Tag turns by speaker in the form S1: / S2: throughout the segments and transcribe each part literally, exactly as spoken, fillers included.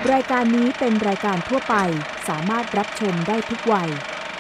S1: รายการนี้เป็นรายการทั่วไปสามารถรับชมได้ทุกวัย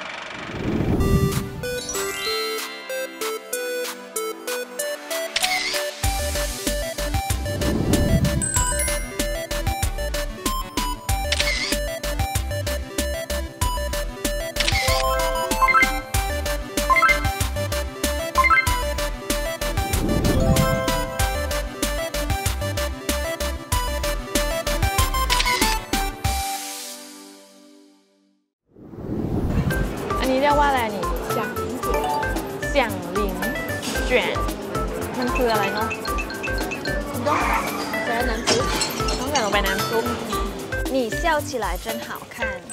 S2: เรียกว่าอะไรนี่เสี่ยงเสี่ยงหลิงเจี๋ยนมันคืออะไรเนาะต้องใส่น้ำซุปต้องใส่ลงไปน้ำซุป你笑起来真好看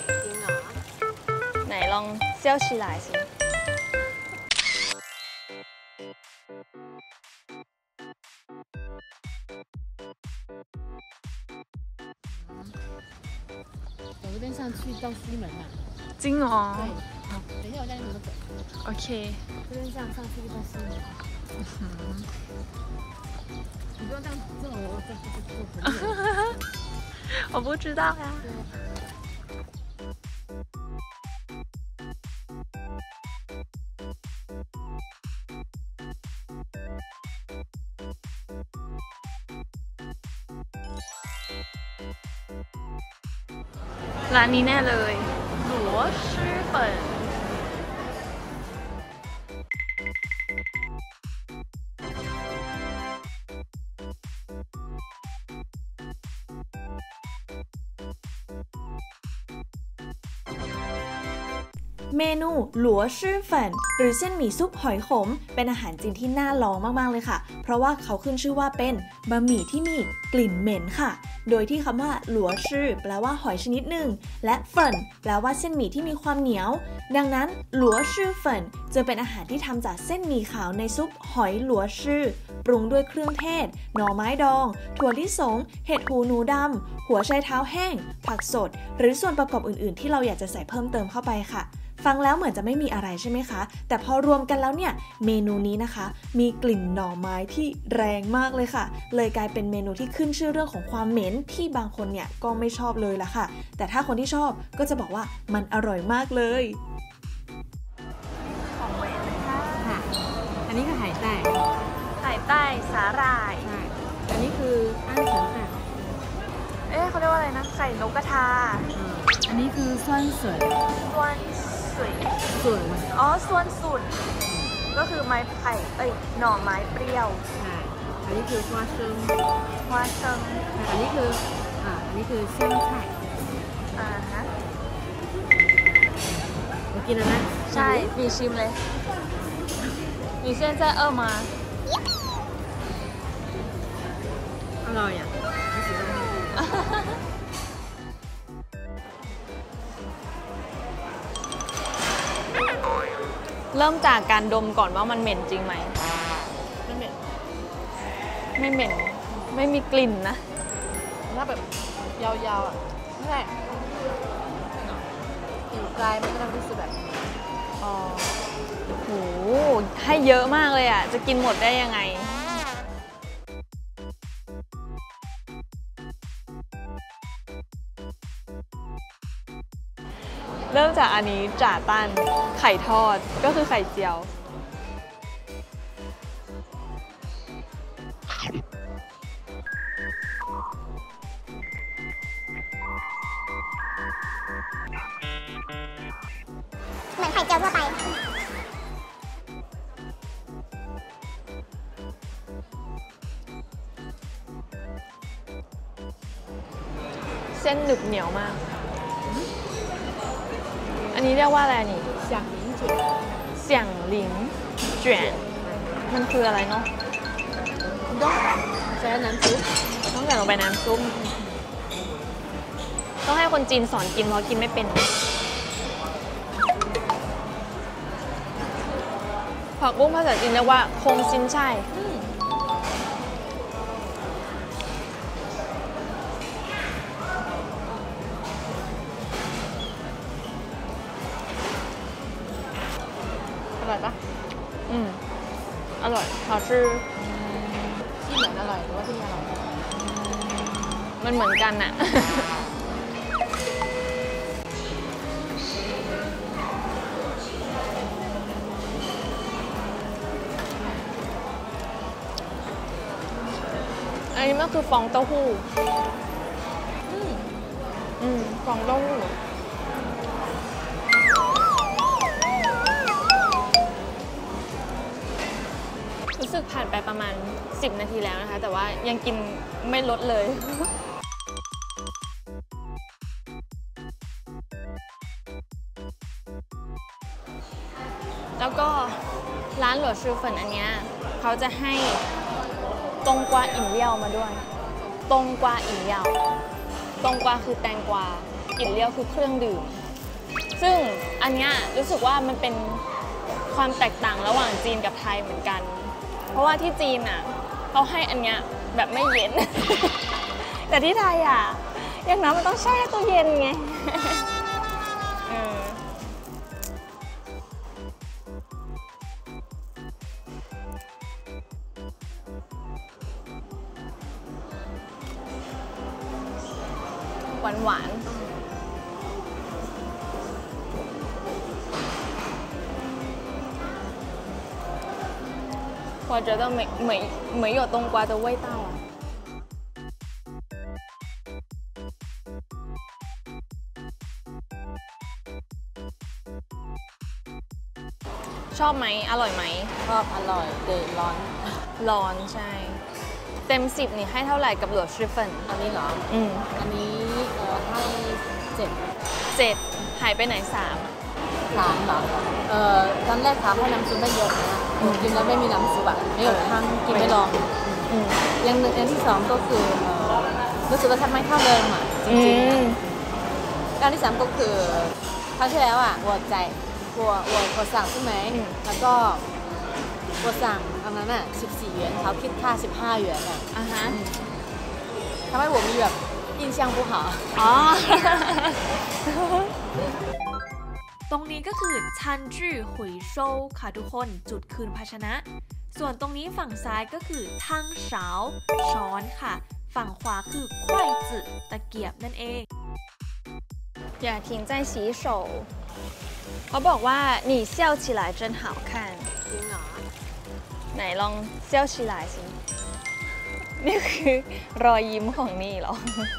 S2: ไหนลอง笑起来สิ
S3: 走这边上去到西门嘛。
S2: จริงเหรอ
S3: 好，等一下我带你们走。
S2: โอเค
S3: 这边上上去到西门。你不用这样这种我这这这
S2: 我不知道呀ร้านนี้แน่เลยหลัวชื่อเปิ่น
S4: เมนูหลัวชื่อเฟินหรือเส้นหมี่ซุปหอยขมเป็นอาหารจีนที่น่าลองมากๆเลยค่ะเพราะว่าเขาขึ้นชื่อว่าเป็นบะหมี่ที่มีกลิ่นเหม็นค่ะโดยที่คำว่าหลัวชื่อแปลว่าหอยชนิดหนึ่งและเฟินแปลว่าเส้นหมี่ที่มีความเหนียวดังนั้นหลัวชื่อเฟินจะเป็นอาหารที่ทำจากเส้นหมี่ขาวในซุปหอยหลัวชื่อปรุงด้วยเครื่องเทศหน่อไม้ดองถั่วลิสงเห็ดหูหนูดำหัวไชเท้าแห้งผักสดหรือส่วนประกอบอื่นๆที่เราอยากจะใส่เพิ่มเติมเข้าไปค่ะฟังแล้วเหมือนจะไม่มีอะไรใช่ไหมคะแต่พอรวมกันแล้วเนี่ยเมนูนี้นะคะมีกลิ่นหน่อไม้ที่แรงมากเลยค่ะเลยกลายเป็นเมนูที่ขึ้นชื่อเรื่องของความเหม็นที่บางคนเนี่ยก็ไม่ชอบเลยละค่ะแต่ถ้าคนที่ชอบก็จะบอกว่ามันอร่อยมากเลย
S2: ของแหวนเลยค่ะ
S3: ค่ะอันนี้คือไหใต้
S2: ไหใต้สาหร่าย
S3: ใช่อันนี้คืออั้นเฉินค่ะ
S2: เอ๊ะเขาเรียกว่าอะไรนะไข่นกกระทา
S3: อันนี้คือส้วนเสวย
S2: ส้วนสวย
S3: สวย
S2: อ๋อส่วนสุดก็คือไม้ไผ่เอ้ยหน่อไม้เปรี้ยว
S3: ใช่อันนี้คือ花生
S2: 花生
S3: อันนี้คืออ่าอันนี้คือเซี่ยงไช่
S2: อ่าฮะ
S3: มากินแล้วนะ
S2: ใช่มีชิมเลย你现在饿吗
S3: อร่อยอ่ะไม่สิ
S2: เริ่มจากการดมก่อนว่ามันเหม็นจริงไหม
S3: ไม่เหม็น
S2: ไม่เหม็นไม่มีกลิ่นนะ
S3: ถ้าแบบยาวๆอ่ะไม่ใช่อยู่ไกลมันก็จะรู้สึกแบบ
S2: อ๋อโหให้เยอะมากเลยอ่ะจะกินหมดได้ยังไงเริ่มจากอันนี้จ่าตันไข่ทอดก็คือไข่เจียว
S5: เหมือนไข่เจียวทั่วไป
S2: เส้นหนึบเหนียวมากอันนี้เรียกว่าอะไรนี่
S3: เสี่ยงหลิงเจี๋ยน
S2: เสี่ยงหลิงเจี๋ยนมันคืออะไรเนาะ
S3: ต้องใส่น้ำซุป
S2: ต้องใส่ลงไปน้ำซุปต้องให้คนจีนสอนกินเพราะกินไม่เป็นผักบุ้งภาษาจีนเรียกว่าคงซินช่ายอร่อยปะอืมอร่อย好吃
S3: ที่เหมือนอร่อยหรือว่าที่อร่อย
S2: มันเหมือนกันอะคือฟองเต้าหู้อืมอืมฟองเต้าหู้รู้สึกผ่านไปประมาณสิบนาทีแล้วนะคะแต่ว่ายังกินไม่ลดเลย แล้วก็ร้านหลัวชื่อเฟินอันเนี้ยเขาจะให้ตงกวาอิ่มเลี้ยวมาด้วยตงกวาอิ่มเลี้ยวตงกวาคือแตงกวาอิ่มเลี้ยวคือเครื่องดื่มซึ่งอันเนี้ยรู้สึกว่ามันเป็นความแตกต่างระหว่างจีนกับไทยเหมือนกันเพราะว่าที่จีนอ่ะเขาให้อันเนี้ยแบบไม่เย็น แต่ที่ไทยอ่ะอย่างน้อยมันต้องแช่ตู้เย็นไง เออหวานหวาน我觉得没没没有冬瓜的味道啊。ชอบไหมอร่อยไหม
S3: ชอบอร่อยเดยร้อน
S2: ร้อนใช่ เต็มสิบนี่ให้เท่าไหร่กับหลัวชื่อเฟิน
S3: อันนี้เหรอ
S2: อืม
S3: อันนี้เอ่อให้เจ็ด
S2: เจ็ดหายไปไหนสาม
S3: ถามเหรอเอ่อตอนแรกถามให้น้ำซุปไม่เยอะนะกินแล้วไม่มีน้ำซุปอะไม่有汤กินไม่ลอง
S2: อืม
S3: อย่างหนึ่งอันที่สองก็คือเอ่อรู้สึกว่าทำไม่เท่าเดิมอ่ะจ
S2: อื
S3: ริงๆ
S2: ม
S3: นะอันที่สามก็คือครั้งที่แล้วอ่ะวัวใจวัววัววัวสั่งใช่ไหมแล้วก็วัวสั่งอันนั้นอ่ะสิบสี่หยวนเขาคิดค่าสิบห้าหยวนอ่ะ
S2: อ่ะฮะ
S3: ทำให้ผมมีแบบ印象不好
S2: อ๋อ
S4: ตรงนี้ก็คือชันจื่อหุยโซวค่ะทุกคนจุดคืนภาชนะ ส่วนตรงนี้ฝั่งซ้ายก็คือทั้งเฉาช้อนค่ะ ฝั่งขวาคือควายจื่อตะเกียบนั่นเอง
S2: อย่าทิ้งใจ洗手เขาบอกว่า你笑起来真好看
S3: จริงเหรอ
S2: ไหนลองเซี่ยวชิลายสิ นี่คือรอยยิ้มของนี่เหรอ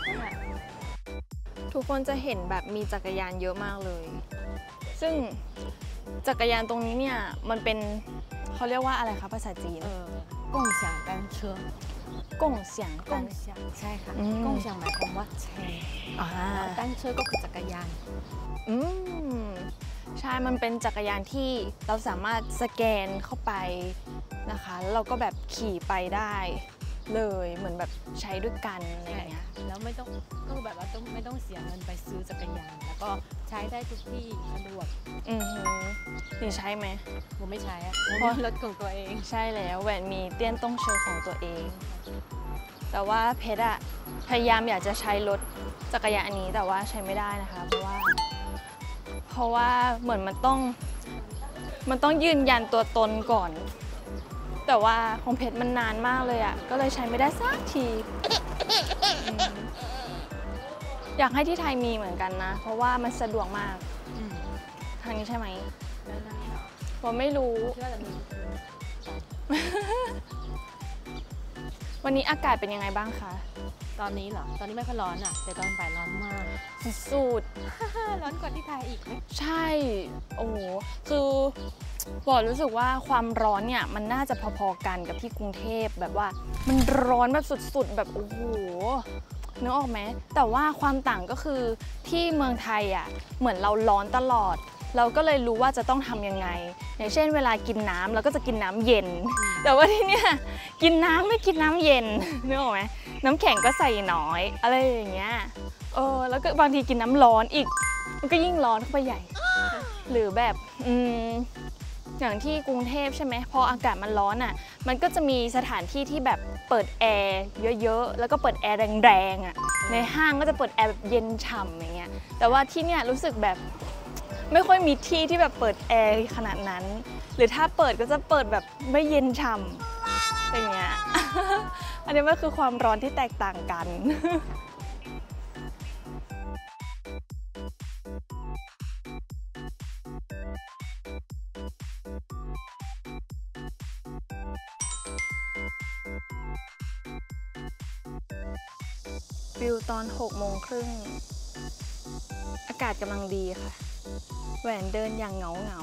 S2: ทุกคนจะเห็นแบบมีจักรยานเยอะมากเลย ซึ่งจักรยานตรงนี้เนี่ยมันเป็นเขาเรียกว่าอะไรคะภาษาจีน
S3: เออ共享单车
S2: กงเสียงก
S3: 共
S2: ง
S3: 享ใช่ค่ะ
S2: อืม
S3: 共享หมายความว่าแชร์
S2: อ่า
S3: 单车ก็คือจักรยาน
S2: อืมใช่มันเป็นจักรยานที่เราสามารถสแกนเข้าไปนะคะ แล้วเราก็แบบขี่ไปได้เลยเหมือนแบบใช้ด้วยกันอะไรอย่างเงี้ย
S3: แล้วไม่ต้องก็แบบว่าต้องไม่ต้องเสียเงินไปซื้อจักรยาน แล้วก็ใช้ได้ทุกที่สะดวก
S2: อือหือนี่ใช่ไหม
S3: ผมไม่ใช้อะผม
S2: เพราะ
S3: มีรถของตัวเอง
S2: ใช่แล้วแหวนมีเตี้ยนต้องเชอของตัวเอง แต่ว่าเพชรอะพยายามอยากจะใช้รถจักรยานอันนี้แต่ว่าใช้ไม่ได้นะคะ เพราะว่า เพราะว่าเหมือนมันต้องมันต้องยืนยันตัวตนก่อน แต่ว่าของเพชรมันนานมากเลยอะก็เลยใช้ไม่ได้สักทีอืมอยากให้ที่ไทยมีเหมือนกันนะ เพราะว่ามันสะดวกมาก
S3: อืม
S2: ทางนี้ใช่ไหม
S3: แล้วนั่นเหรอ
S2: ผมไม่รู้
S3: เชื่อแต่มี
S2: วันนี้อากาศเป็นยังไงบ้างคะ
S3: ตอนนี้เหรอ ตอนนี้ไม่ค่อยร้อนอ่ะ แต่ตอนบ่ายร้อนมาก
S2: สุด
S3: ร้อนกว่าที่ไทยอีกไหม
S2: ๆใช่ โอ้โห คือบอกรู้สึกว่าความร้อนเนี่ยมันน่าจะพอๆกันกับที่กรุงเทพแบบว่ามันร้อนแบบสุดๆแบบโอ้โหนึกออกไหมแต่ว่าความต่างก็คือที่เมืองไทยอ่ะเหมือนเราร้อนตลอด เราก็เลยรู้ว่าจะต้องทำยังไง อย่างเช่นเวลากินน้ำเราก็จะกินน้ำเย็น แต่ว่าที่เนี่ยกินน้ำไม่กินน้ำเย็นนึกออกไหมน้ำแข็งก็ใส่น้อยอะไรอย่างเงี้ยเออแล้วก็บางทีกินน้ำร้อนอีกมันก็ยิ่งร้อนเข้าไปใหญ่ หรือแบบอืมอย่างที่กรุงเทพใช่ไหมพออากาศมันร้อนอ่ะมันก็จะมีสถานที่ที่แบบเปิดแอร์เยอะๆแล้วก็เปิดแอร์แรงๆอ่ะในห้างก็จะเปิดแอร์แบบเย็นฉ่ำอย่างเงี้ยแต่ว่าที่เนี่ยรู้สึกแบบไม่ค่อยมีที่ที่แบบเปิดแอร์ขนาดนั้น หรือถ้าเปิดก็จะเปิดแบบไม่เย็นฉ่ำอย่างเงี้ย อันนี้มันคือความร้อนที่แตกต่างกันวิวตอนหกโมงครึ่งอากาศกำลังดีค่ะแหวนเดินอย่างเหงาเหงา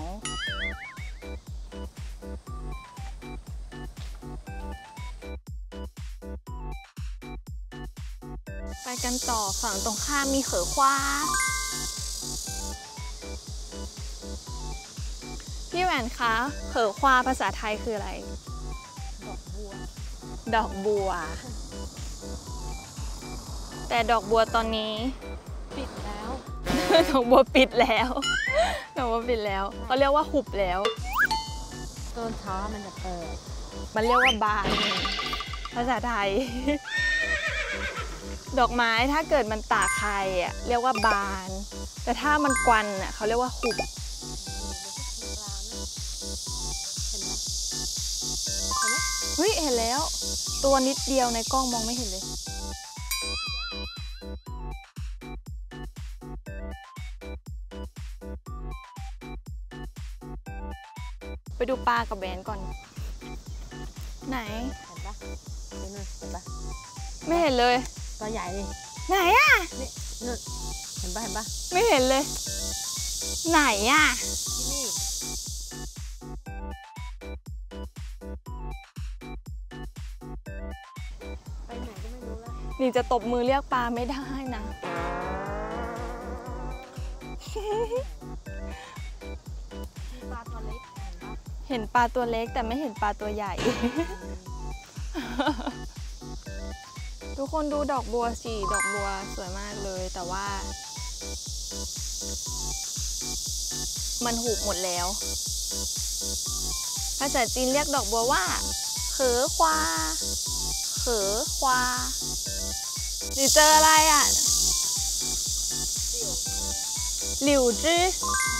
S2: ไปกันต่อฝั่งตรงข้ามมีเขอคว้าพี่แหวนคะเขอควาภาษาไทยคืออะไร
S3: ดอกบัว
S2: ดอกบัว แต่ดอกบัวตอนนี้
S3: ปิดแล้ว
S2: ดอกบัวปิดแล้วดอกบัวปิดแล้วเขาเรียกว่าหุบแล้ว
S3: ต้นเท้ามันจะเปิด
S2: มันเรียกว่าบานภาษาไทย ดอกไม้ถ้าเกิดมันตากใครอ่ะเรียกว่าบาน แต่ถ้ามันกวันอ่ะเขาเรียกว่าหุบเฮ้ยเห็นแล้วตัวนิดเดียวในกล้องมองไม่เห็นเลยไปดูปลากับแหวนก่อนไหน
S3: เห็นปะนี่นู่นเห็นปะ
S2: ไม่เห็นเลย
S3: ตัวใหญ่ดิ
S2: ไหนอ่ะ
S3: นี่นู่นเห็นปะเห็นปะ
S2: ไม่เห็นเลย ไหนอ่ะ
S3: ที่นี่ไปไหนก็ไม่รู้แล้ว
S2: นี่จะตบมือเรียกปลาไม่ได้นะ
S3: ปลาตัวเล็กเห็นปะ
S2: เห็นปลาตัวเล็กแต่ไม่เห็นปลาตัวใหญ่ ทุกคนดูดอกบัวสิดอกบัวสวยมากเลยแต่ว่า มันหุบหมดแล้ว ภาษาจีนเรียกดอกบัวว่าเขอควาเขอควาหรือเจออะไรอ่ะหลิวจื้อ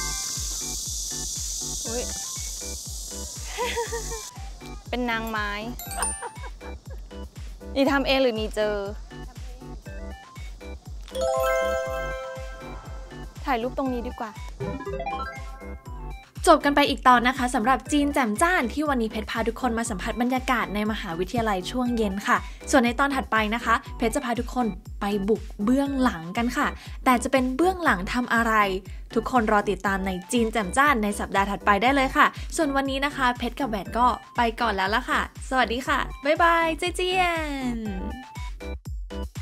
S2: อุ๊ย เป็นนางไม้ นี่ทำเองหรือนี่เจอ ถ่ายรูปตรงนี้ดีกว่า
S4: จบกันไปอีกตอนนะคะสำหรับจีนแจ่มจ้านที่วันนี้เพชรพาทุกคนมาสัมผัสบรรยากาศในมหาวิทยาลัยช่วงเย็นค่ะส่วนในตอนถัดไปนะคะเพชรจะพาทุกคนไปบุกเบื้องหลังกันค่ะแต่จะเป็นเบื้องหลังทำอะไรทุกคนรอติดตามในจีนแจ่มจ้านในสัปดาห์ถัดไปได้เลยค่ะส่วนวันนี้นะคะเพชรกับแหวนก็ไปก่อนแล้วล่ะค่ะสวัสดีค่ะบ๊ายบายเจเจียน